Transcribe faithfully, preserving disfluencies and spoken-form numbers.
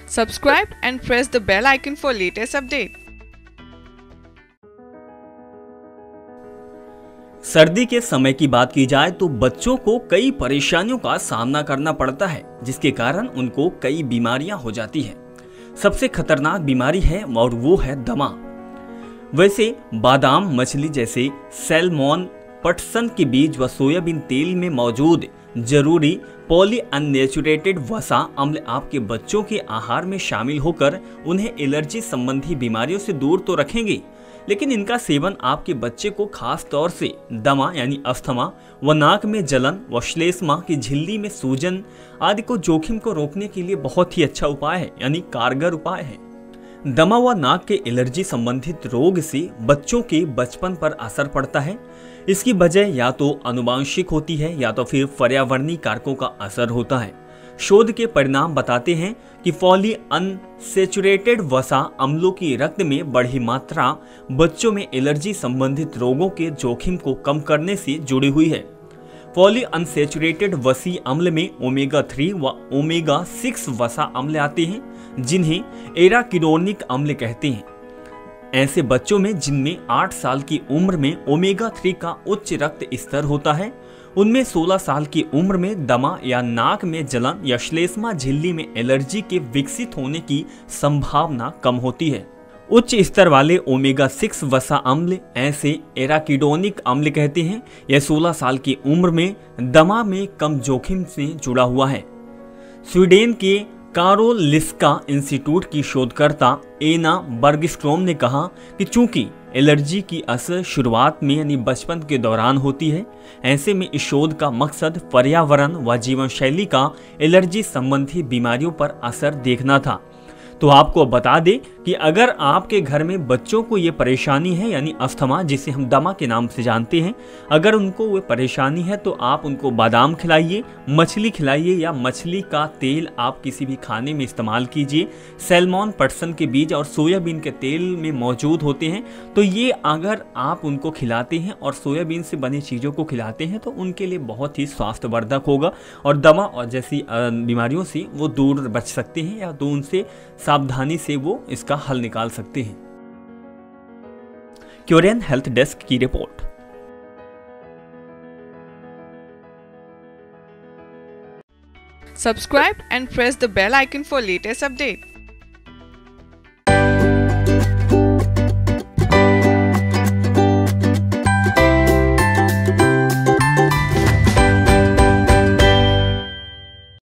Subscribe and press the bell icon for latest update. सर्दी के समय की बात की जाए तो बच्चों को कई परेशानियों का सामना करना पड़ता है, जिसके कारण उनको कई बीमारियां हो जाती हैं। सबसे खतरनाक बीमारी है और वो है दमा। वैसे बादाम मछली जैसे सैल्मोन, पटसन के बीज व सोयाबीन तेल में मौजूद जरूरी पॉली अननेचुरेटेड वसा अम्ल आपके बच्चों के आहार में शामिल होकर उन्हें एलर्जी संबंधी बीमारियों से दूर तो रखेंगे, लेकिन इनका सेवन आपके बच्चे को खास तौर से दमा यानी अस्थमा व नाक में जलन व श्लेष्मा की झिल्ली में सूजन आदि को जोखिम को रोकने के लिए बहुत ही अच्छा उपाय है, यानी कारगर उपाय है। दमा व नाक के एलर्जी संबंधित रोग से बच्चों के बचपन पर असर पड़ता है। इसकी वजह या तो आनुवांशिक होती है या तो फिर पर्यावरणीय कारकों का असर होता है। शोध के परिणाम बताते हैं कि पॉली अनसेचुरेटेड वसा अम्लों की रक्त में बढ़ी मात्रा बच्चों में एलर्जी संबंधित रोगों के जोखिम को कम करने से जुड़ी हुई है। पॉली अनसेचुरेटेड वसी अम्ल में ओमेगा थ्री व ओमेगा सिक्स वसा अम्ल आते हैं, जिन्हें एराकिडोनिक अम्ल कहते हैं। ऐसे बच्चों में जिनमें आठ साल की उम्र में ओमेगा थ्री का उच्च रक्त स्तर होता है, उनमें सोलह साल की उम्र में दमा या नाक में जलन या श्लेष्मा झिल्ली में एलर्जी के विकसित होने की संभावना कम होती है। उच्च स्तर वाले ओमेगा सिक्स वसा अम्ल ऐसे एराकिडोनिक अम्ल कहते हैं। यह सोलह साल की उम्र में दमा में कम जोखिम से जुड़ा हुआ है। स्वीडन के कारोलिस्का इंस्टीट्यूट की शोधकर्ता एना बर्गस्ट्रोम ने कहा कि चूंकि एलर्जी की असर शुरुआत में यानी बचपन के दौरान होती है, ऐसे में इस शोध का मकसद पर्यावरण व जीवन शैली का एलर्जी संबंधी बीमारियों पर असर देखना था। तो आपको बता दें कि अगर आपके घर में बच्चों को ये परेशानी है यानी अस्थमा, जिसे हम दमा के नाम से जानते हैं, अगर उनको वो परेशानी है तो आप उनको बादाम खिलाइए, मछली खिलाइए या मछली का तेल आप किसी भी खाने में इस्तेमाल कीजिए। सैल्मोन, पटसन के बीज और सोयाबीन के तेल में मौजूद होते हैं, तो ये अगर आप उनको खिलाते हैं और सोयाबीन से बनी चीज़ों को खिलाते हैं तो उनके लिए बहुत ही स्वास्थ्यवर्धक होगा और दमा और जैसी बीमारियों से वो दूर बच सकते हैं या तो उनसे सावधानी से वो इसका हल निकाल सकते हैं। क्यूरियन हेल्थ डेस्क की रिपोर्ट। Subscribe and press the bell icon for latest update.